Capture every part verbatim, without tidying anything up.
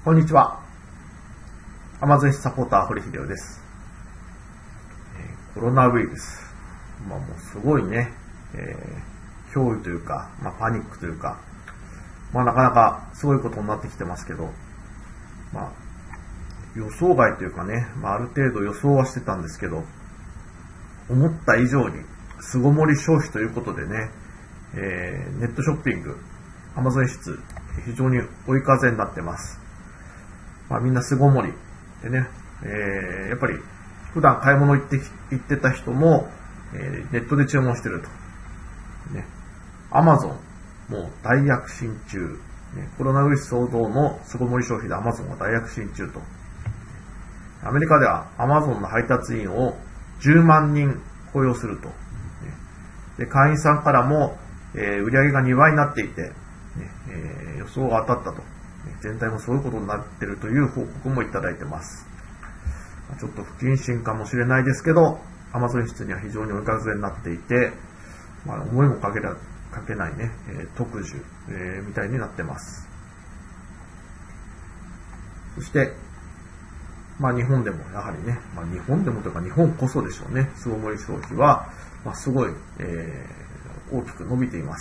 こんにちは。アマゾンサポーター、堀秀夫です。えー、コロナウイルス。まあもうすごいね、えー、脅威というか、まあパニックというか、まあなかなかすごいことになってきてますけど、まあ予想外というかね、まあある程度予想はしてたんですけど、思った以上に巣ごもり消費ということでね、えー、ネットショッピング、アマゾン室、非常に追い風になってます。まあみんな巣ごもりでね、えー、やっぱり普段買い物行って行ってた人も、えー、ネットで注文してると。ね、アマゾンもう大躍進中。ね、コロナウイルス騒動の巣ごもり消費でアマゾンが大躍進中と。アメリカではアマゾンの配達員をじゅうまんにん雇用すると。ね、で会員さんからも、えー、売り上げがにばいになっていて、ねえー、予想が当たったと。全体もそういうことになっているという報告もいただいてます。ちょっと不謹慎かもしれないですけど、アマゾン室には非常に追い風になっていて、まあ、思いもかけらかけないね、えー、特需、えー、みたいになってます。そして、まあ日本でもやはりね、まあ日本でもというか日本こそでしょうね、巣ごもり消費は、まあ、すごい、えー、大きく伸びています。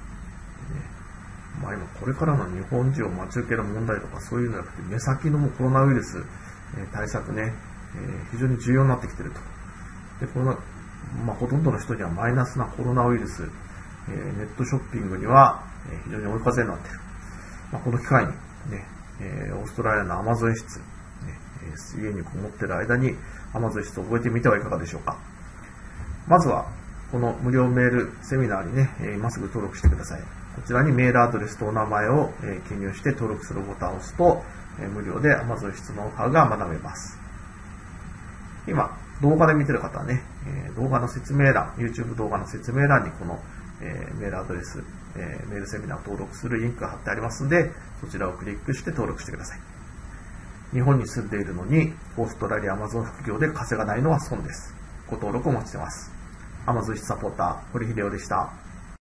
まあ今これからの日本人を待ち受ける問題とかそういうのじゃなくて、目先のもコロナウイルス対策ね、非常に重要になってきていると。で、この、まあほとんどの人にはマイナスなコロナウイルス、ネットショッピングには非常に追い風になっている。まあ、この機会にね、オーストラリアのアマゾン室、家にこもっている間にアマゾン室を覚えてみてはいかがでしょうか。まずは、この無料メールセミナーにね、今すぐ登録してください。こちらにメールアドレスとお名前を記入して登録するボタンを押すと、無料で Amazon 室ノウハウが学べます。今、動画で見てる方はね、動画の説明欄、YouTube 動画の説明欄にこのメールアドレス、メールセミナーを登録するリンクが貼ってありますので、そちらをクリックして登録してください。日本に住んでいるのに、オーストラリア Amazon 副業で稼がないのは損です。ご登録お待ちしてます。Amazon 室サポーター、堀秀夫でした。